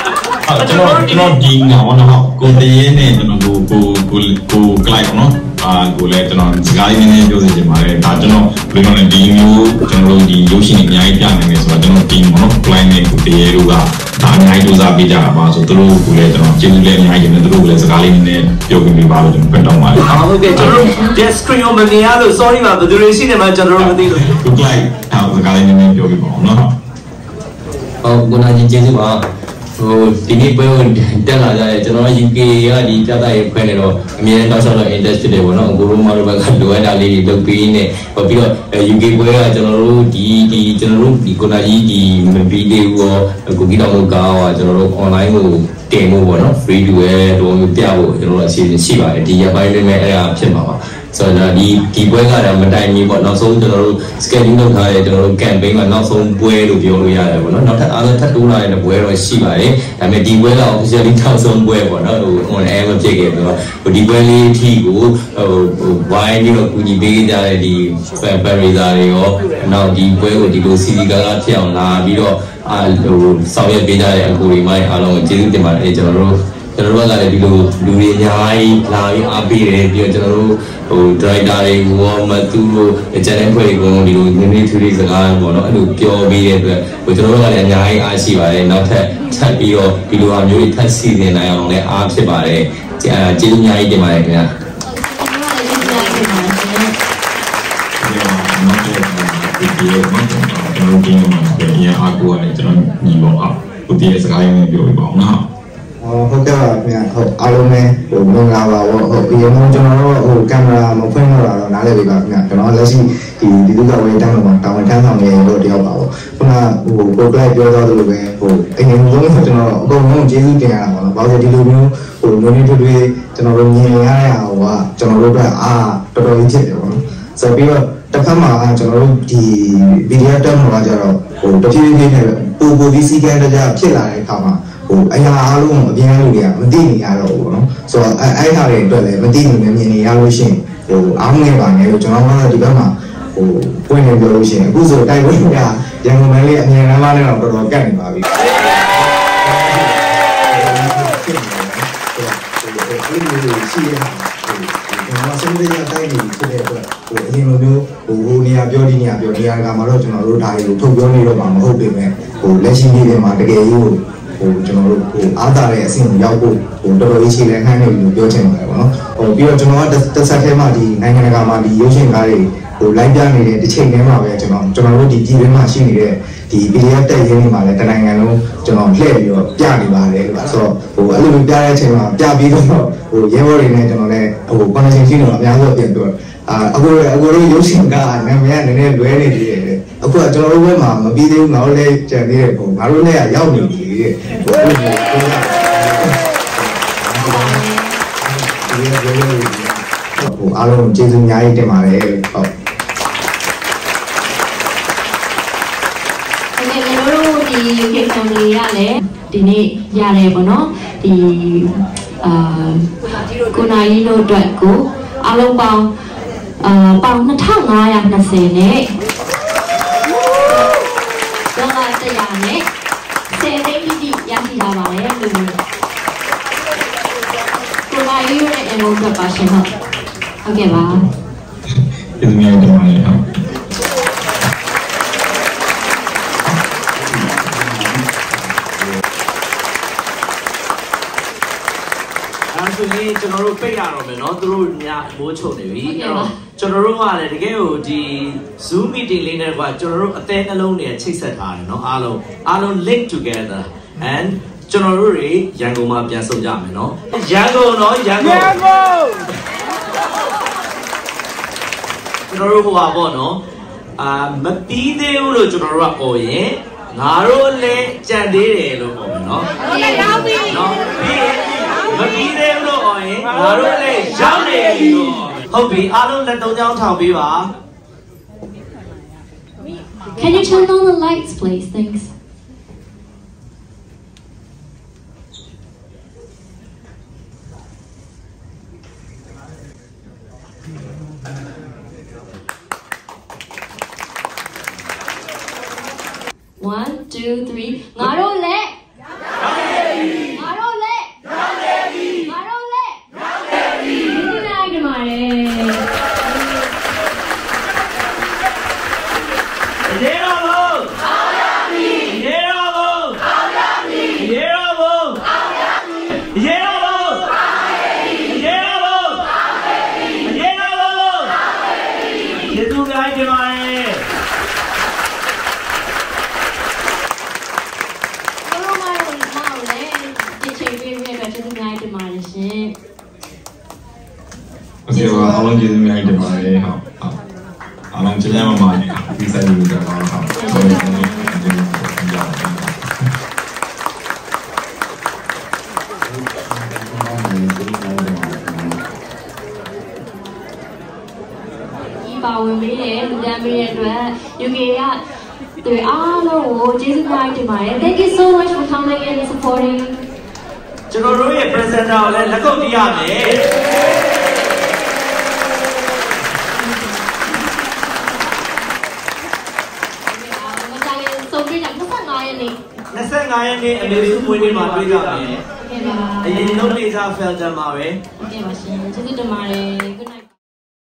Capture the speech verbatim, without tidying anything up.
ကျွန်တော်ကျွန်တော်ဒီငါဘောနော်ကိုတရေနဲ့ကျွန်တော်ကိုကိုကိုကိုကလိုက်ပေါ့နော်အာကိုလည်းကျွန်တော်စကားလေးနည်းနည်းပြောစီချင်ပါတယ်ဒါကျွန်တော်ဘယ်လိုလဲဒီမျိုးကျွန်တော်တို့ဒီရုပ်ရှင်အများကြီးပြနိုင်တယ်ဆိုတော့ကျွန်တော်ဒီပေါ့နော် client နဲ့ကိုတရေတို့ကဒါအများကြီးစူးစမ်းပေးကြတာပါဆိုတို့ကိုလည်းကျွန်တော်ကျေးဇူးလည်းအများကြီးတင်တယ်တို့ကိုလည်းစကားလေးနည်းနည်းပြောပြပေးပါလို့ကျွန်တော်ပြန်တောင်းပါတယ်ဟုတ်ကဲ့ကျွန်တော် guest screen ကိုမမြင်ရလို့ sorry ပါဘယ်သူတွေရှိနေမှာကျွန်တော်တို့မသိလို့ကို client ဒါစကားလေးနည်းနည်းပြောပြပါအောင်နော်ဟုတ်ကိုနာကြီးကျေးဇူးပါဟိုဒီနေ့ပွဲတက်လာကြတယ်ကျွန်တော် U K ကဒီပြသရေးခွဲနေတော့အမြဲတမ်းတောက်လျှောက်တော့ interest ဖြစ်တယ်ပေါ့နော်ကိုရိုမာတို့ဘက်ကလိုအပ်တာလေးတွေလုပ်ပေးနေပြီးတော့ U K ပွဲကကျွန်တော်တို့ဒီဒီကျွန်တော်တို့ဒီကိုနာကြီးဒီဗီဒီယိုရောကိုကြီးတော်တို့ကောင်းကျွန်တော်တို့ online ကိုတင်ဖို့ပေါ့နော် free to air တို့မျိုးပြဖို့ကျွန်တော်တို့အစီအစဉ်ရှိပါတယ်ဒီရက်ပိုင်းလေးနဲ့အဲ့ဒါဖြစ်မှာပါဆိုတော့ဒီဒီပွဲကလည်းမတိုင်မီပေါ့နောက်ဆုံးကျွန်တော်တို့ schedule လုပ်ထားတဲ့ကျွန်တော်တို့ campaign မှာနောက်ဆုံးပွဲလို့ပြောလို့ရတယ်ပေါ့နော်နောက်ထပ်အားလုံးထပ်တိုးလာတဲ့ပွဲတော့ရှိပါတယ်ဒါပေမဲ့ဒီပွဲက officially ထောက်ဆုံးပွဲပေါ့နော်ဟို on air မဖြစ်ခဲ့ဘူးဟိုဒီပွဲလေးအထိကိုဟိုဟို wine ပြီးတော့ကူညီပေးကြတဲ့ဒီ fan parameter တွေရောနောက်ဒီပွဲကိုဒီလို C D ကားကားဖြစ်အောင်လာပြီးတော့အာဟိုဆောင်ရွက်ပေးကြတဲ့အကူတွေမိုင်းအားလုံးကိုကျေးဇူးတင်ပါတယ်ကျွန်တော်တို့ကျွန်တော်တို့ကလည်းဒီလိုလူတွေအများကြီးလာပြီးအားပေးတယ်ပြီးတော့ကျွန်တော်တို့ဟို director တွေရောမသူတို့ channel ဖွဲ့တွေကိုဒီလိုနည်းနည်းထူးထူးစကားပေါ့နော်အဲ့လိုပြောပေးတဲ့အတွက်ဟိုကျွန်တော်တို့ကလည်းအများကြီးအားရှိပါတယ်နောက်ထပ်ထပ်ပြီးတော့ဒီလိုအမျိုးတွေထပ်စီစဉ်နိုင်အောင်လည်းအားဖြစ်ပါတယ်ကျေးဇူးအများကြီးတင်ပါတယ်ခင်ဗျာကျွန်တော်ဒီမှာပြန်အားကိုရတယ်ကျွန်တော်ညီပေါ့ဟာကိုတည်းစကားရင်းနဲ့ပြောပြပါအောင်နော်ဟုတ်ကဲ့ပါခင်ဗျာဟုတ်အားလုံးပဲဟိုမင်္ဂလာပါပေါ့ဟုတ်ဒီမှာကျွန်တော်တို့ဟိုကင်မရာမဖွင့်တော့တာတော့နားလည်ပြီပါခင်ဗျာကျွန်တော်လက်ရှိဒီဒီလူကဝေးတန်းမှာတာဝန်ထမ်းဆောင်နေလို့တယောက်ပါပေါ့ခုနဟိုကိုကလိုက်ပြောသွားသလိုပဲဟိုအရင်ဆုံးကျွန်တော်အကုန်လုံးကျေးဇူးတင်ရတာပေါ့နော်ဘာလို့ဒီလိုမျိုးဟိုမျိုးမျိုးတွေတွေကျွန်တော်တို့မြင်ရရဟိုကကျွန်တော်တို့ကအာတော်တော်ကြီးဖြစ်တယ်ပေါ့နော်ဆိုပြီးတော့တစ်ခါမှကျွန်တော်တို့ဒီဗီဒီယိုတက်မှာကြတော့ဟိုတဖြည်းဖြည်းနဲ့ပူပူပြီးစီကန်းတကြဖြစ်လာတဲ့အခါမှာဟိုအရာအားလုံးအပြင်းလူတွေကမသိနေရတော့ဘူးနော်ဆိုတော့အဲအဲ့ဟာတွေအတွက်လည်းမသိနေမြင်နေရလို့ရှိရင်ဟိုအားမငယ်ပါနဲ့လို့ကျွန်တော်ကတော့ဒီဘက်မှာဟိုပွင့်နေပြောလို့ရှိရင်အခုဆိုတိုက်ပွဲကရန်ကုန်မန်းလေးအမြင်ရမ်းမနဲ့တော့တော်တော်ကတ်နေပါပြီအဲ့ဒီလိုရှိရကျွန်တော်ဆုံးဖြတ်ရတိုင်းနေဖြစ်တဲ့အတွက်ဟိုအရင်လိုမျိုးဟိုဟိုနေရာပြောဒီနေရာပြောနေရာကမှာတော့ကျွန်တော်တို့ဒါတွေကိုထုတ်ပြောနေတော့မှမဟုတ်ပေမဲ့ဟိုလက်ရှိနေတွေမှာတကယ်ကြီးဟိုဟိုကျွန်တော်တို့ဟိုအားသာတဲ့အဆင့်ကိုရောက်ဖို့ဟိုတော်တော်လေးရှိလဲခိုင်းနေပြီလို့ပြောချင်ပါတယ်ပေါ့နော်ဟိုပြီးတော့ကျွန်တော်ကတစ်ဆက်ထဲမှာဒီနိုင်ငံတကာမှာဒီရုပ်ရှင်ကားတွေဟိုလိုက်ပြနေတဲ့တစ်ချိန်တည်းမှာပဲကျွန်တော်ကျွန်တော်တို့ဒီပြည်တွင်းမှာရှိနေတဲ့ဒီ ပီ ဒီ အက်ဖ် တက်ရင်းတွေမှာလည်းတနိုင်ငံလုံးကျွန်တော်လှည့်ပြီးတော့ပြနေပါတယ်လို့ဆိုတော့ဟိုအဲ့လိုပြတဲ့အချိန်မှာပြပြီးတော့ဟိုရဲဘော်တွေနဲ့ကျွန်တော်လည်းဟို connection ရှိတော့အများဆုံးပြန်ပြောအာအခုအခုတို့ရုပ်ရှင်ကနာမည်ကနည်းနည်းလွဲနေသေးတယ်အခုကကျွန်တော်တို့ဘက်မှာမပြီးသေးဘူးငါတို့လည်းကြံသေးတယ်ပုံငါတို့လည်းရောက်နေပြီတဲ့ဟိုဟိုအားလုံးကျေးဇူးအများကြီးတင်ပါတယ်ဟုတ်ဟုတ်ကဲ့ကျွန်တော်တို့ဒီ U K family ကလည်းဒီနေ့ရတယ်ပေါ့နော်ဒီအာကိုနာရီတို့အတွက်ကိုအားလုံးပေါင်းအာပေါင်းနှစ်ထောင်ငါးရာနှစ်ဆယ်နဲ့ဒေါ်လာတစ်ရာနဲ့ဆယ်သိန်းတိတိရရှိလာပါတယ်လို့ကိုနာရီရဲ့အလုပ်အတွက်ပါရှင်ဟုတ်ဟုတ်ကဲ့ပါကျေးဇူးများတင်ပါတယ်ဟုတ်ဆိုရင်ကျွန်တော်တို့ပိတ်ရတော့မယ်เนาะသူတို့ညမိုးချုပ်နေပြီအဲ့တော့ကျွန်တော်တို့ကလည်းတကယ်ကိုဒီ Zoom meeting လေးနဲ့ကကျွန်တော်တို့အသေးအလုံးတွေချိတ်ဆက်ထားတယ်เนาะအားလုံးအားလုံး link together and ကျွန်တော်တို့တွေရန်ကုန်မှာပြန်ဆုံကြမယ်เนาะရန်ကုန်เนาะရန်ကုန်ရန်ကုန်ကျွန်တော်တို့ဟိုပါပေါ့เนาะအာမပြီးသေးဘူးလို့ကျွန်တော်တို့ကပေါ်ရင်ငါတို့လည်းကြံသေးတယ်လို့ပေါ့မယ်เนาะဟုတ်ကဲ့ရောက်ပြီเนาะပြီးမပြီးသေးဘူးလို့အော်ရင်ငါတို့လည်းရောက်နေပြီလို့ဟုတ်ပြီအားလုံးလက်သုံးချောင်းထောင်ပေးပါ Can you turn on the lights please thanks One, two, three. ငါတို့လည်းအားလုံးကျေးဇူးများတင်ပါတယ်ဟုတ်ဟုတ်အားလုံးကျေးဇူးများပါတယ်ဒီဆိုင်ကိုကြောက်ပါဟုတ်ဟုတ်ကျေးဇူးများပါဝင်ပေးတယ်လူတန်းပေးတဲ့အတွက် U K ကတွေအားလုံးကိုကျေးဇူးများတင်ပါတယ် Thank you so much for coming and supporting ကျွန်တော်တို့ရဲ့ presenter ကိုလည်းလက်ကုပ်တီးရမယ်ဆိုပြီးတော့25ရက်နေ့ 25ရက်နေ့အမေစုမွေးနေ့မှာတွေ့ကြမယ်အရင်ဆုံးနေစား Felton မှာပဲဟုတ်ကဲ့ပါရှင်ကျေးဇူးတင်ပါတယ် Good night